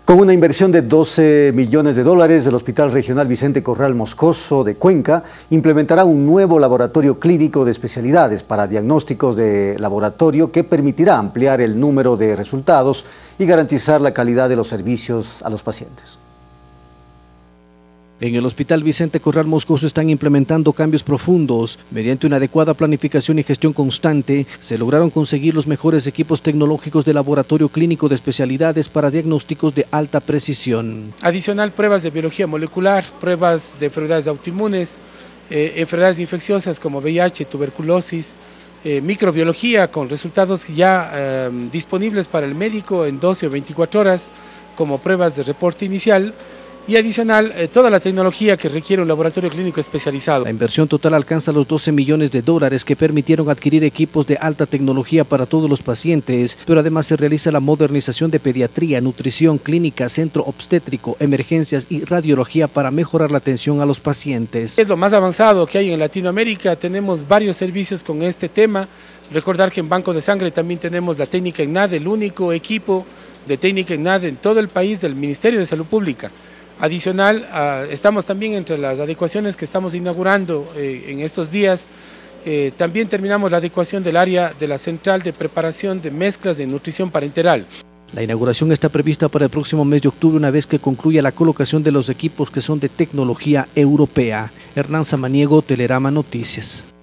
Con una inversión de 12 millones de dólares, el Hospital Regional Vicente Corral Moscoso de Cuenca implementará un nuevo laboratorio clínico de especialidades para diagnósticos de laboratorio que permitirá ampliar el número de resultados y garantizar la calidad de los servicios a los pacientes. En el Hospital Vicente Corral Moscoso están implementando cambios profundos. Mediante una adecuada planificación y gestión constante, se lograron conseguir los mejores equipos tecnológicos de laboratorio clínico de especialidades para diagnósticos de alta precisión. Adicional, pruebas de biología molecular, pruebas de enfermedades autoinmunes, enfermedades infecciosas como VIH, tuberculosis, microbiología con resultados ya disponibles para el médico en 12 o 24 horas como pruebas de reporte inicial. Y adicional, toda la tecnología que requiere un laboratorio clínico especializado. La inversión total alcanza los 12 millones de dólares que permitieron adquirir equipos de alta tecnología para todos los pacientes, pero además se realiza la modernización de pediatría, nutrición, clínica, centro obstétrico, emergencias y radiología para mejorar la atención a los pacientes. Es lo más avanzado que hay en Latinoamérica, tenemos varios servicios con este tema. Recordar que en Banco de Sangre también tenemos la técnica ENAD, el único equipo de técnica ENAD en todo el país del Ministerio de Salud Pública. Adicional, estamos también entre las adecuaciones que estamos inaugurando en estos días. También terminamos la adecuación del área de la central de preparación de mezclas de nutrición parenteral. La inauguración está prevista para el próximo mes de octubre, una vez que concluya la colocación de los equipos que son de tecnología europea. Hernán Samaniego, Telerama Noticias.